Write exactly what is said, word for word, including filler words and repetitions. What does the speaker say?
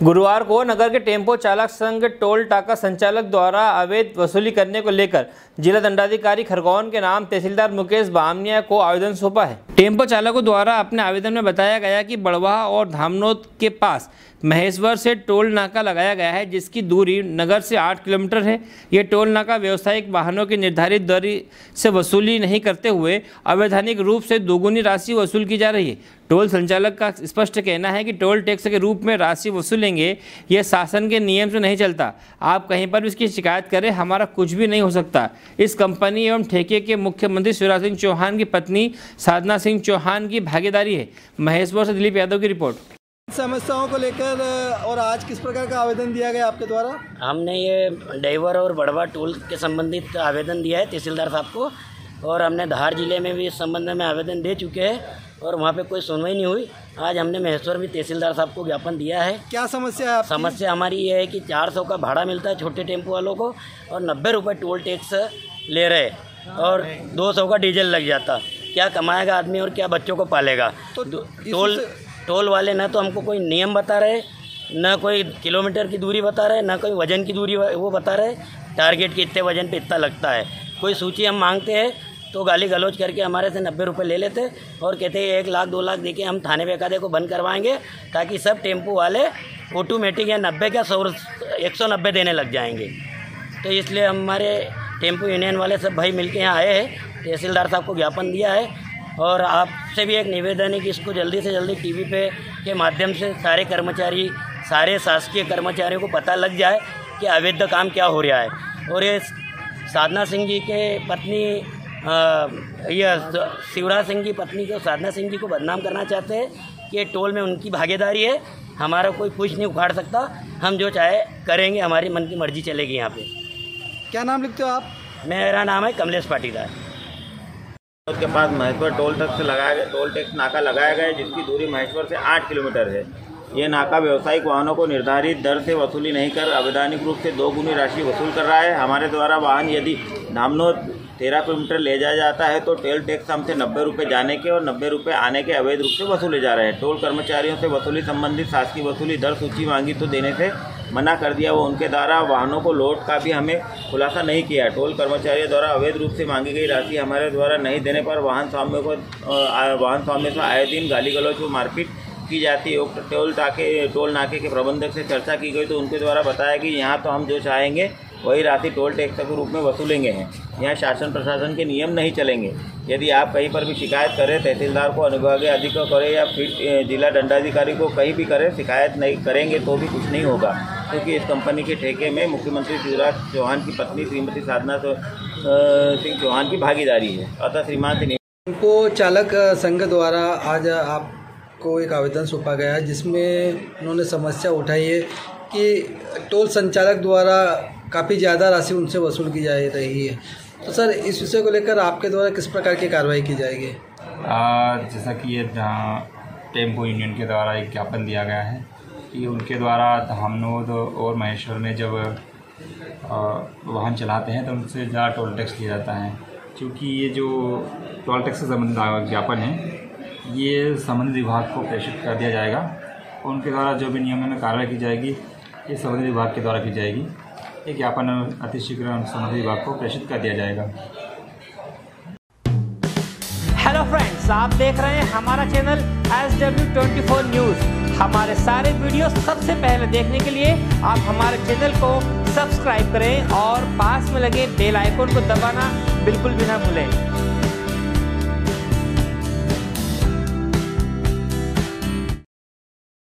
गुरुवार को नगर के टेम्पो चालक संघ टोल टाका संचालक द्वारा अवैध वसूली करने को लेकर जिला दंडाधिकारी खरगोन के नाम तहसीलदार मुकेश बामनिया को आवेदन सौंपा है। टेम्पो चालकों द्वारा अपने आवेदन में बताया गया कि बड़वाह और धामनोद के पास महेश्वर से टोल नाका लगाया गया है, जिसकी दूरी नगर से आठ किलोमीटर है। ये टोल नाका व्यावसायिक वाहनों की निर्धारित दर से वसूली नहीं करते हुए अवैधानिक रूप से दोगुनी राशि वसूल की जा रही है। टोल संचालक का स्पष्ट कहना है कि टोल टैक्स के रूप में राशि वसूलेंगे, यह शासन के नियम से नहीं चलता। आप कहीं पर भी इसकी शिकायत करें, हमारा कुछ भी नहीं हो सकता। इस कंपनी एवं ठेके के मुख्यमंत्री शिवराज सिंह चौहान की पत्नी साधना सिंह चौहान की भागीदारी है। महेश्वर से दिलीप यादव की रिपोर्ट। समस्याओं को लेकर और आज किस प्रकार का आवेदन दिया गया आपके द्वारा? हमने ये ड्राइवर और बड़वा टोल के संबंधित आवेदन दिया है तहसीलदार साहब को, और हमने धार जिले में भी इस संबंध में आवेदन दे चुके हैं और वहाँ पे कोई सुनवाई नहीं हुई। आज हमने महेश्वर में तहसीलदार साहब को ज्ञापन दिया है। क्या समस्या है आपकी? समस्या हमारी ये है कि चार सौ का भाड़ा मिलता है छोटे टेम्पो वालों को और नब्बे रुपये टोल टैक्स ले रहे और दो सौ का डीजल लग जाता। क्या कमाएगा आदमी और क्या बच्चों को पालेगा? तो टोल टोल वाले ना तो हमको कोई नियम बता रहे, ना कोई किलोमीटर की दूरी बता रहे, ना कोई वजन की दूरी वो बता रहे, टारगेट के इतने वजन पे इतना लगता है। कोई सूची हम मांगते हैं तो गाली गलौज करके हमारे से नब्बे रुपये ले लेते और कहते हैं एक लाख दो लाख देके हम थाने पे एकादे को बंद करवाएंगे, ताकि सब टेम्पो वाले ऑटोमेटिक या नब्बे का सौ एक सौ नब्बे देने लग जाएंगे। तो इसलिए हमारे टेम्पो यूनियन वाले सब भाई मिल के यहाँ आए हैं, तहसीलदार साहब को ज्ञापन दिया है। और आपसे भी एक निवेदन है कि इसको जल्दी से जल्दी टीवी पे के माध्यम से सारे कर्मचारी, सारे शासकीय कर्मचारियों को पता लग जाए कि अवैध काम क्या हो रहा है। और ये साधना सिंह जी के पत्नी यह शिवराज सिंह की पत्नी को साधना सिंह जी को बदनाम करना चाहते हैं कि ये टोल में उनकी भागीदारी है। हमारा कोई कुछ नहीं उखाड़ सकता, हम जो चाहे करेंगे, हमारी मन की मर्जी चलेगी। यहाँ पे क्या नाम लिखते हो आप? मेरा नाम है कमलेश पाटीदार। उसके पास महेश्वर टोल टैक्स लगाया गया टोल टैक्स नाका लगाया गया है, जिसकी दूरी महेश्वर से आठ किलोमीटर है। ये नाका व्यावसायिक वाहनों को निर्धारित दर से वसूली नहीं कर अवैधानिक रूप से दोगुनी राशि वसूल कर रहा है। हमारे द्वारा वाहन यदि धामनोद तेरह किलोमीटर ले जाया जाता है तो टोल टैक्स हमसे नब्बे रुपये जाने के और नब्बे रुपये आने के अवैध रूप से वसूले जा रहे हैं। टोल कर्मचारियों से वसूली संबंधित शासकीय वसूली दर सूची मांगी तो देने से मना कर दिया। वो उनके द्वारा वाहनों को लोड का भी हमें खुलासा नहीं किया। टोल कर्मचारियों द्वारा अवैध रूप से मांगी गई राशि हमारे द्वारा नहीं देने पर वाहन स्वामियों को वाहन स्वामियों से आए दिन गाली गलौज व मारपीट की जाती है। टोल टाके टोल नाके के प्रबंधक से चर्चा की गई तो उनके द्वारा बताया कि यहाँ तो हम जो चाहेंगे वही राशि टोल टैक्स के रूप में वसूलेंगे हैं। यहाँ शासन प्रशासन के नियम नहीं चलेंगे। यदि आप कहीं पर भी शिकायत करें, तहसीलदार को, अनुविभागीय अधिकारी को करें या फिर जिला दंडाधिकारी को कहीं भी करें, शिकायत नहीं करेंगे तो भी कुछ नहीं होगा, क्योंकि इस कंपनी के ठेके में मुख्यमंत्री शिवराज चौहान की पत्नी श्रीमती साधना सिंह चौहान की भागीदारी है। अतः श्रीमान टेम्पो चालक संघ द्वारा आज आपको एक आवेदन सौंपा गया है, जिसमें उन्होंने समस्या उठाई है कि टोल संचालक द्वारा काफ़ी ज़्यादा राशि उनसे वसूल की जा रही है। तो सर, इस विषय को लेकर आपके द्वारा किस प्रकार की कार्रवाई की जाएगी? जैसा कि ये टेम्पो यूनियन के द्वारा एक ज्ञापन दिया गया है कि उनके द्वारा धामनोद और महेश्वर में जब वाहन चलाते हैं तो उनसे ज़्यादा टोल टैक्स लिया जाता है। क्योंकि ये जो टोल टैक्स से संबंधित ज्ञापन है ये संबंधित विभाग को प्रेषित कर दिया जाएगा और उनके द्वारा जो भी नियमों में कार्रवाई की जाएगी ये संबंधित विभाग के द्वारा की जाएगी। ये ज्ञापन अतिशीघ्र संबंधित विभाग को प्रेषित कर दिया जाएगा। हेलो फ्रेंड्स, आप देख रहे हैं हमारा channel S W twenty four news. हमारे सारे वीडियो सबसे पहले देखने के लिए आप हमारे चैनल को सब्सक्राइब करें और पास में लगे बेल आइकन को दबाना बिल्कुल भी ना भूलें।